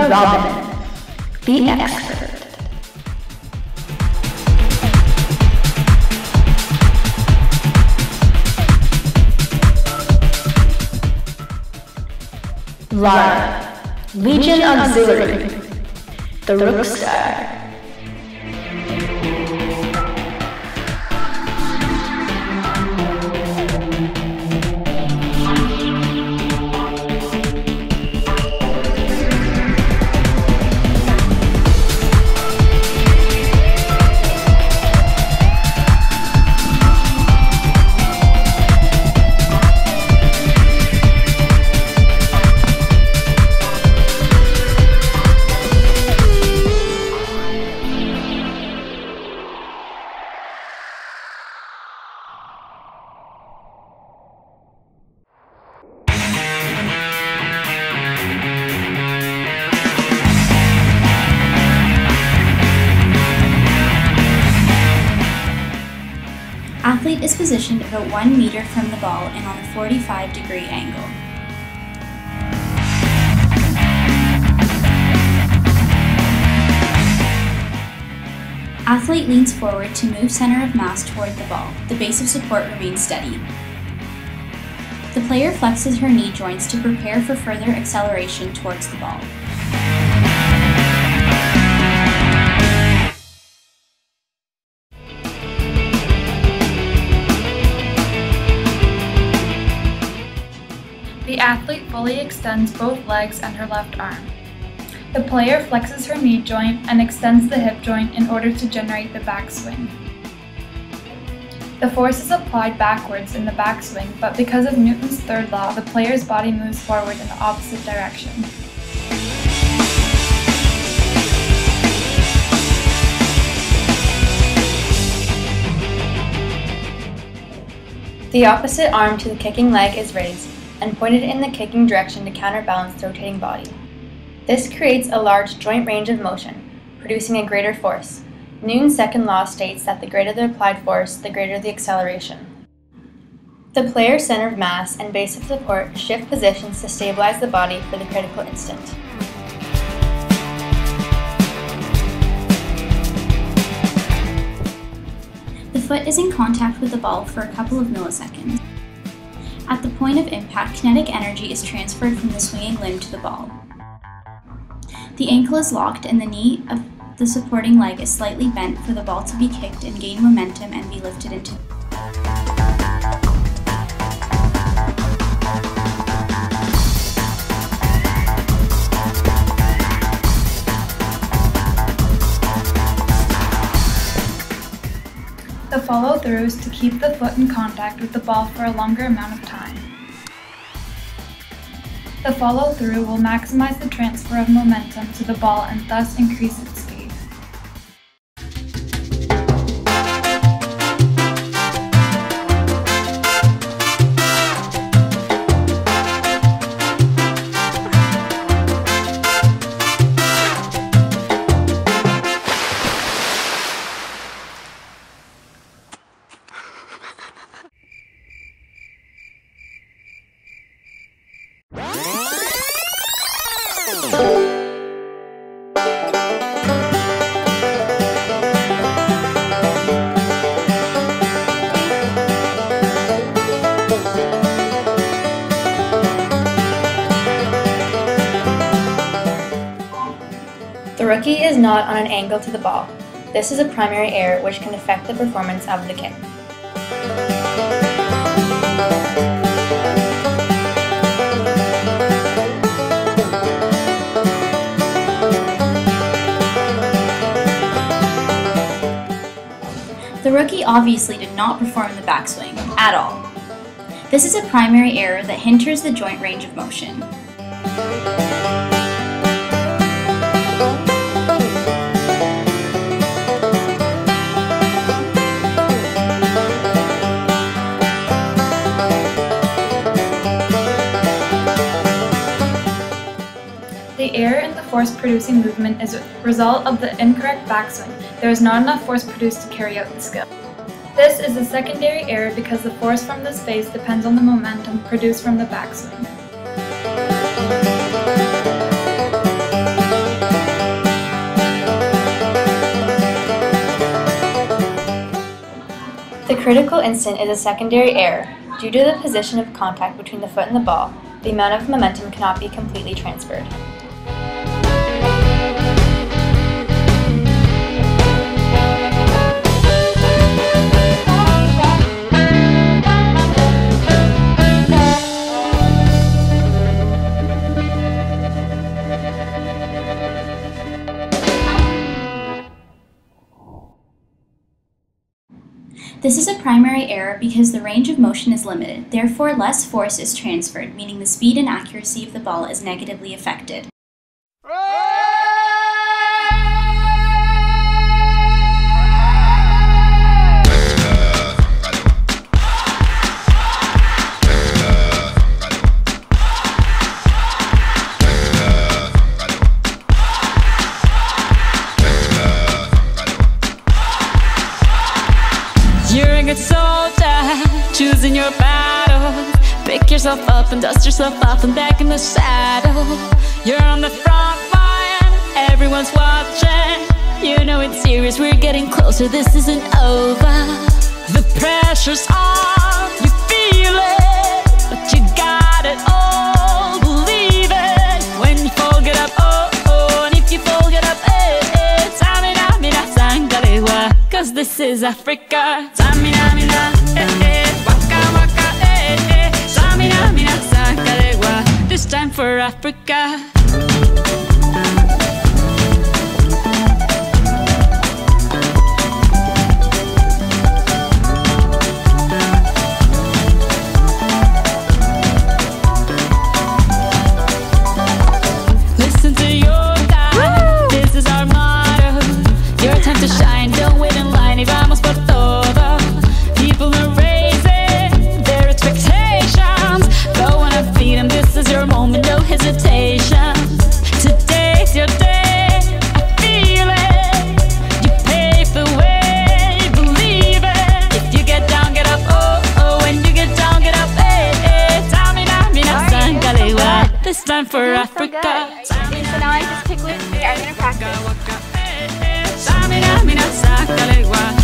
Robin, the expert. Lara, Legion Auxiliary, the Rookstar. Athlete is positioned about 1 meter from the ball and on a 45-degree angle. Athlete leans forward to move center of mass toward the ball. The base of support remains steady. The player flexes her knee joints to prepare for further acceleration towards the ball. The athlete fully extends both legs and her left arm. The player flexes her knee joint and extends the hip joint in order to generate the backswing. The force is applied backwards in the backswing, but because of Newton's third law, the player's body moves forward in the opposite direction. The opposite arm to the kicking leg is raised and pointed in the kicking direction to counterbalance the rotating body. This creates a large joint range of motion, producing a greater force. Newton's second law states that the greater the applied force, the greater the acceleration. The player's center of mass and base of support shift positions to stabilize the body for the critical instant. The foot is in contact with the ball for a couple of milliseconds. At the point of impact, kinetic energy is transferred from the swinging limb to the ball. The ankle is locked and the knee of the supporting leg is slightly bent for the ball to be kicked and gain momentum and be lifted into. The follow-through is to keep the foot in contact with the ball for a longer amount of time. The follow-through will maximize the transfer of momentum to the ball and thus increase its speed. The rookie is not on an angle to the ball. This is a primary error which can affect the performance of the kick. The rookie obviously did not perform the backswing at all. This is a primary error that hinders the joint range of motion. The error in the force-producing movement is a result of the incorrect backswing. There is not enough force produced to carry out the skill. This is a secondary error because the force from the space depends on the momentum produced from the backswing. critical instant is a secondary error. Due to the position of contact between the foot and the ball, the amount of momentum cannot be completely transferred. This is a primary error because the range of motion is limited, therefore less force is transferred, meaning the speed and accuracy of the ball is negatively affected. You're a good soldier, choosing your battles. Pick yourself up and dust yourself off and back in the saddle. You're on the front line, everyone's watching. You know it's serious, we're getting closer, this isn't over. The pressure's on, you feel it, but you got it all, believe it. When you fall, get up, oh, oh, and if you fall, get up, eh, eh. Samina, mina, sangalewa, 'cause this is Africa. Samina, mina, eh, eh, waka, waka, eh, eh. Samina, mina, sangalewa, this time for Africa. Listen to your God, this is our motto. Your time to shine, don't wait in line, y vamos por todo. People are raising their expectations. Go on and feed them, this is your moment, no hesitation. Today's your day, I feel it. You pave the way, believe it. If you get down, get up, oh, oh. When you get down, get up, eh, eh. Tamina, mina, sangalewa, this time for Africa. So now I just pick with me. I'm gonna practice. Samina, mina, sangalewa.